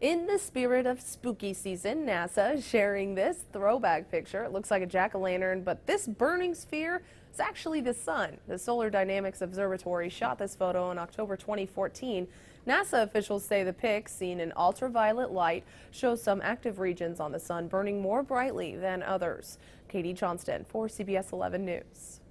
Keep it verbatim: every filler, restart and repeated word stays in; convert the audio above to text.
In the spirit of spooky season, NASA is sharing this throwback picture. It looks like a jack-o'-lantern, but this burning sphere is actually the sun. The Solar Dynamics Observatory shot this photo in October twenty fourteen. NASA officials say the pic, seen in ultraviolet light, shows some active regions on the sun burning more brightly than others. Katie Johnston for C B S eleven News.